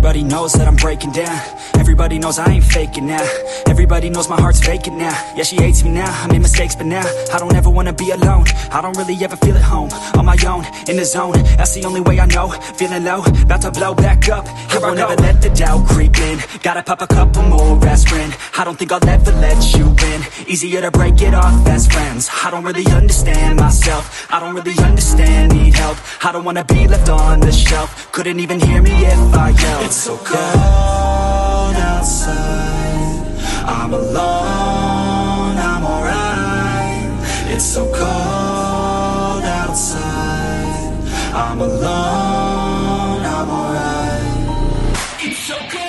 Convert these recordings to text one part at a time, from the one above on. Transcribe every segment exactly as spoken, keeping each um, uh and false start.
Everybody knows that I'm breaking down. Everybody knows I ain't faking now. Everybody knows my heart's vacant now. Yeah, she hates me now, I made mistakes but now I don't ever wanna be alone. I don't really ever feel at home. On my own, in the zone, that's the only way I know. Feeling low, about to blow back up. Here I won't ever let the doubt creep in. Gotta pop a couple more aspirin. I don't think I'll ever let you in. Easier to break it off best friends. I don't really understand myself. I don't really understand, need help. I don't wanna be left on the shelf. Couldn't even hear me if I yelled. It's so cold outside, I'm alone, I'm alright. It's so cold outside, I'm alone, I'm alright. It's so cold.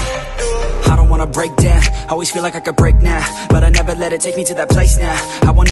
Break down, always feel like I could break now, but I never let it take me to that place now. I want